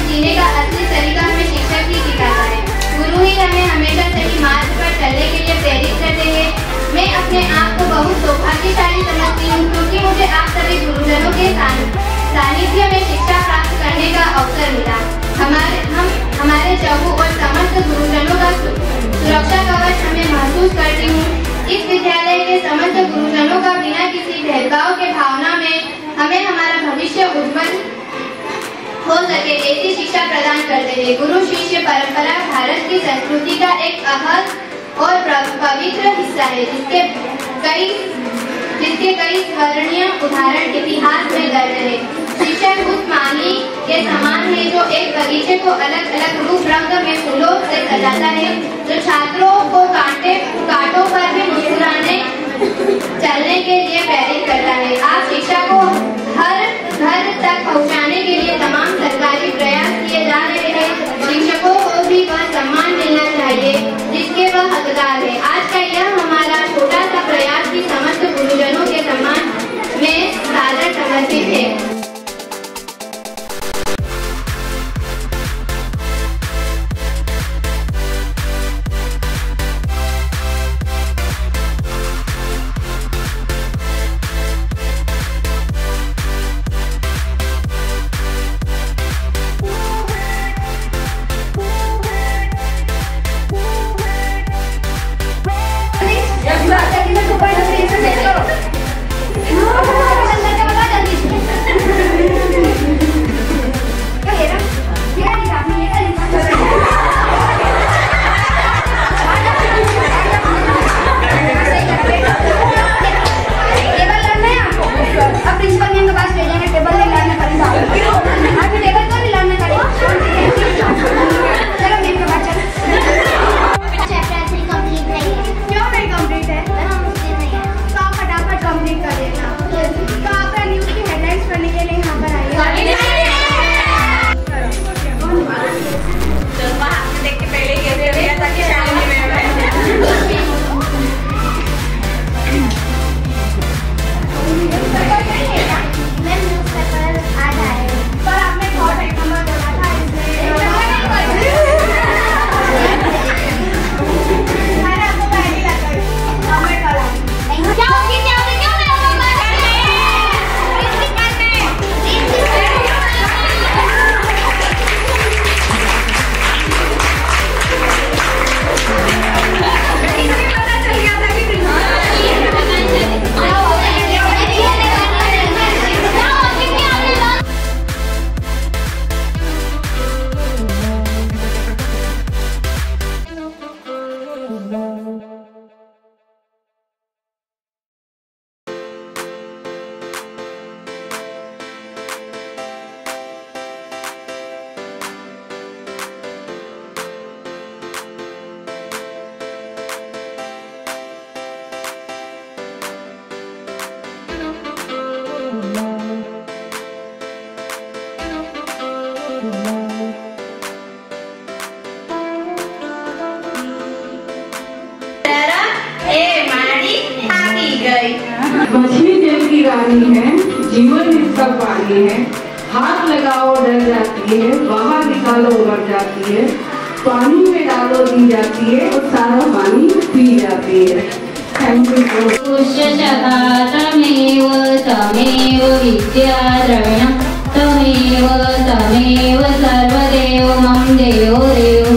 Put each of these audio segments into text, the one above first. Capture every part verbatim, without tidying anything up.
जीने का असली तरीका हमें शिक्षक ही सिखाता है। गुरु ही हमें हमेशा सही मार्ग पर चलने के लिए प्रेरित करते हैं। मैं अपने आप को बहुत सौभाग्यशाली समझती हूँ क्योंकि मुझे आप सभी गुरुजनों के सानिध्य में शिक्षा प्राप्त करने का अवसर मिला। हमारे हम हमारे चौगु और समस्त गुरुजनों का सुरक्षा कवच हमें महसूस करती हूँ। इस विद्यालय के समस्त गुरुजनों का बिना किसी भेदभाव के भावना में हमें हमारा भविष्य उज्जवल हो सके ऐसी शिक्षा प्रदान करते हैं। गुरु शिष्य परंपरा भारत की संस्कृति का एक अहम और पवित्र हिस्सा है, जिसके कई जिसके कई स्मरणीय उदाहरण इतिहास में दर्ज है। शिक्षक उस माली के समान है जो एक बगीचे को अलग अलग रूप रंग में फूलों से सजाता है, जो छात्रों को कांटे कांटों पर भी मुस्कुराने चलने के लिए प्रेरित करता है। आप शिक्षा को हर घर तक पहुंचाने के लिए तमाम सरकारी प्रयास किए जा रहे हैं। शिक्षकों को भी वह सम्मान मिलना चाहिए जिसके वह हकदार है। आज का यह हमारा छोटा सा प्रयास भी समस्त गुरुजनों के सम्मान में सादर समर्पित है। मछली जल की रानी है, जीवन इसका पानी है। हाथ लगाओ डर जाती है, बाहर निकालो मर जाती है। पानी में डालो दी जाती है और सारा पानी पी जाती है। Thank you. तमेव तमेव विद्या द्रविणं तमेव तमेव सर्वदेव मम देवो देव।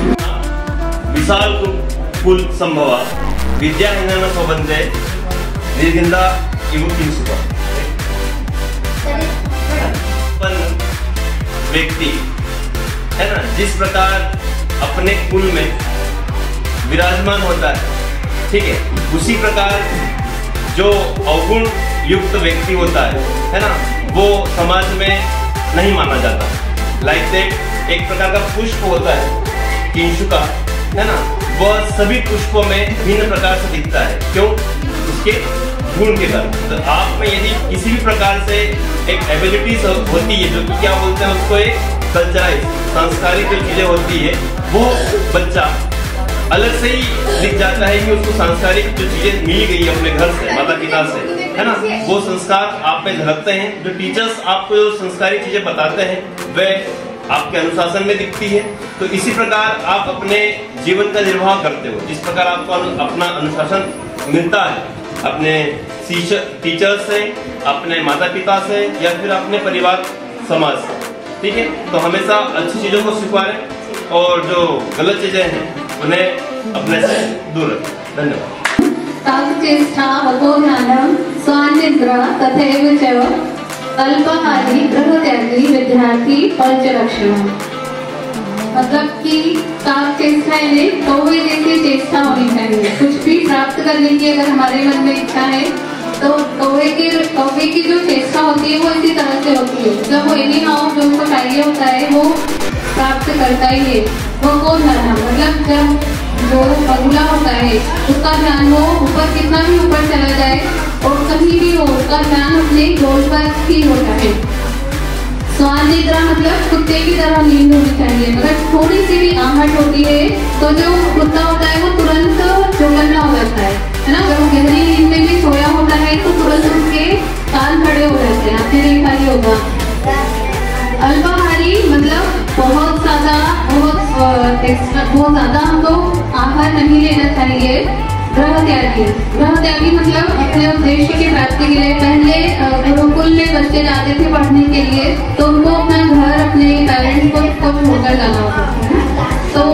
विशाल कुल संभवा विद्याहीनांना सोबंदे निर्गंधा इवो किंसुका। व्यक्ति है ना, जिस प्रकार अपने कुल में विराजमान होता है, ठीक है, उसी प्रकार जो अवगुण युक्त व्यक्ति होता है है ना, वो समाज में नहीं माना जाता। लाइक दैट एक प्रकार का पुष्प होता है किंशुका, है ना, वह सभी पुष्पों में भिन्न प्रकार से दिखता है। क्यों? उसके गुण के कारण। तो आप में यदि किसी भी प्रकार से एक एबिलिटीज होती है, जो कि क्या बोलते हैं उसको, एक कल्चराइज संस्कारिक जो चीजें होती है, वो बच्चा अलग से ही दिख जाता है कि उसको सांस्कारिक जो चीजें मिल गई अपने घर से, माता पिता से, है ना, वो संस्कार आप में झलकते हैं। जो टीचर्स आपको जो संस्कारी चीजें बताते हैं वह आपके अनुशासन में दिखती है। तो इसी प्रकार आप अपने जीवन का निर्वाह करते हो। जिस प्रकार आपको अपना अनुशासन मिलता है अपने टीचर से, अपने माता पिता से, या फिर अपने परिवार समाज से, ठीक है, तो हमेशा अच्छी चीजों को स्वीकारें और जो गलत चीजें हैं उन्हें अपने से दूर रखें। धन्यवाद। ताकचेष्टा अपोध्यानम स्वानिद्रा तथैव च अल्पाहारी गृहत्यागी विद्यार्थी पंचलक्षण। मतलब कि ताक चेष्टा यानी कौवे जैसी चेष्टा होनी चाहिए। कुछ भी प्राप्त करने की अगर हमारे मन में इच्छा है तो कौवे की कौवे की जो चेष्टा होती है वो इसी तरह से होती है। जब वो एनी हाउ जो उसको चाहिए होता है वो प्राप्त करता ही है। वो को ध्यान, मतलब जब जो बगुला होता है उसका ध्यान वो ऊपर कितना भी ऊपर चला जाए और कहीं भी हो, उसका ध्यान अपने गोल पर ही होता है। स्वानिद्रा मतलब कुत्ते की तरह नींद होनी चाहिए। अगर थोड़ी सी भी आहट होती है तो जो कुत्ता होता है वो तुरंत चौकन्ना हो जाता है, है ना। अगर वो गहरी नींद में भी सोया होता है तो तुरंत उसके कान खड़े हो जाते हैं, आपने देखा ही होगा। अल्पाहारी मतलब बहुत ज्यादा बहुत बहुत ज्यादा हमको आहार नहीं लेना चाहिए। ग्रह त्यागी, ग्रह त्यागी मतलब अपने उद्देश्य की प्राप्ति के लिए। पहले गुरुकुल में बच्चे जाते थे पढ़ने के लिए तो उनको अपना घर, अपने पेरेंट्स को को छोड़कर जाना होता था। तो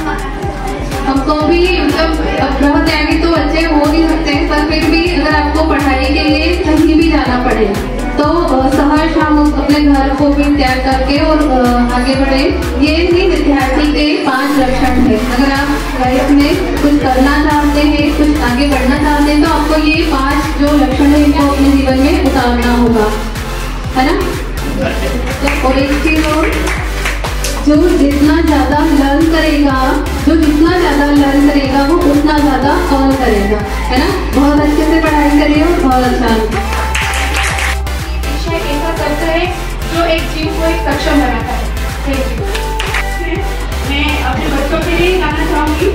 हमको भी मतलब ग्रह त्यागी तो बच्चे हो नहीं सकते, पर फिर भी अगर आपको पढ़ाई के लिए कहीं भी जाना पड़े तो सहर्ष हम अपने घर को भी त्याग करके और आगे बढ़े। ये भी विद्यार्थी के पांच लक्षण है। अगर आप लाइफ में कुछ करना चाहते हैं, कुछ आगे बढ़ना चाहते हैं तो आपको ये पांच जो लक्षण है इनको अपने जीवन में उतारना होगा, है ना। तो और एक चीज और, जो जितना ज्यादा लर्न करेगा, जो जितना ज्यादा लर्न करेगा वो उतना ज्यादा अर्न करेगा, है ना। बहुत अच्छे से पढ़ाई करिए और बहुत अच्छा तत्व है जो एक जीव को एक सक्षम बनाता है। मैं अपने बच्चों के लिए गाना चाहूंगी।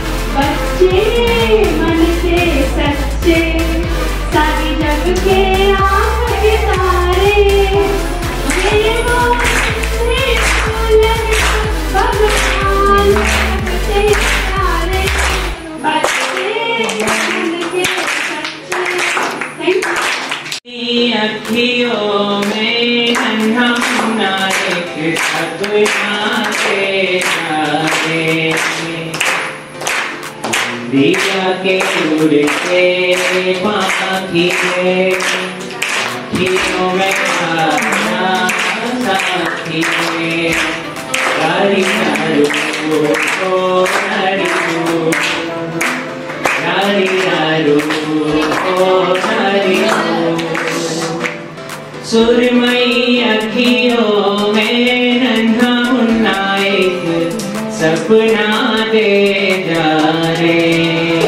बच्चे मन से सच्चे, सारी जग के आंख तारे, भगवान से तारे, बच्चे मन के सच्चे। अखियों में नन्हा मुन्ना एक सपना के तारे, दिया के उड़ते पाखिए, अखियों में खाना साथी, रारी रारू ओ रारू, रारी रारू ओ रारू। सुरमई अखियों में नन्हा मुन्ना एक सपना दे जा रे,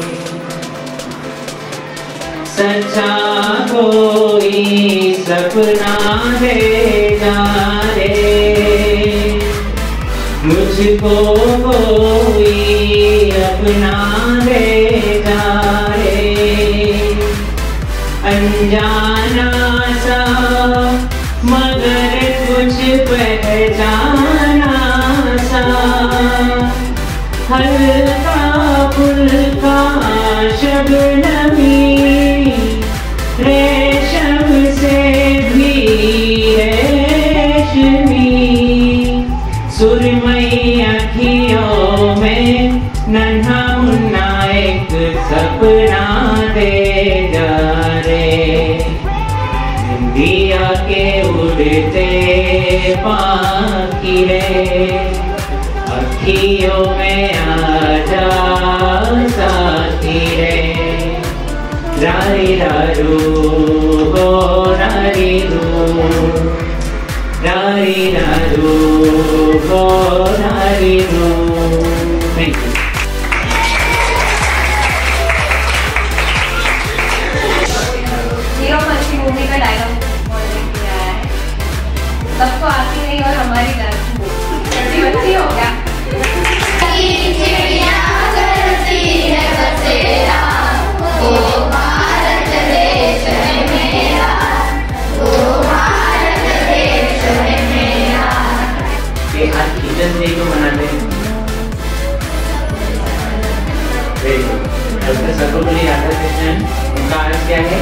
सच्चा कोई सपना दे जा रे, मुझको कोई अपना दे जा रे। अनजाना सा मगर कुछ पहचाना सा, हल्का फुल्का शबनमी, रेशम से भी रेशमी। सुरमई अखियों में नन्हा मुन्ना एक सपना दे जा उड़ते पाखी रे अखियों में आजा साथी रे रारी रारू हो रारी रू रारी रारू हो रारी रू। Thank you. हीरो मछली मूवी का डायलॉग किया है, सबको आती नहीं और हमारी लड़की बच्ची हो गया। आज टीचर्स डे को मनाते हैं। डॉक्टर सर्वपल्ली राधाकृष्णन, उनका आज क्या है?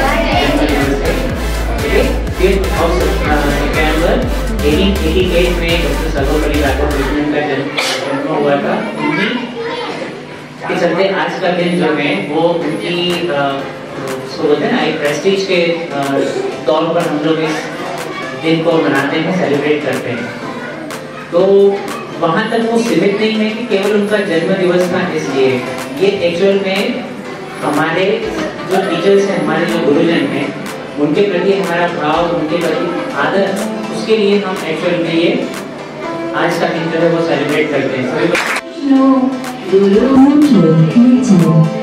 नवंबर अठारह सौ अट्ठासी में डॉक्टर सर्वपल्ली राधाकृष्णन का जन्म जन्म हुआ था। उन्हीं के चलते आज का दिन जो है वो उनकी उसको बोलते हैं ना एक प्रेस्टीज के तौर पर हम लोग इस दिन को मनाते हैं, सेलिब्रेट करते हैं। तो वहाँ तक वो सीमित नहीं है कि केवल उनका जन्म दिवस था इसलिए, ये एक्चुअल में हमारे जो टीचर्स हैं, हमारे जो गुरुजन हैं, उनके प्रति हमारा भाव, उनके प्रति आदर, उसके लिए हम एक्चुअल में ये आज का दिन जो है वो सेलिब्रेट करते हैं।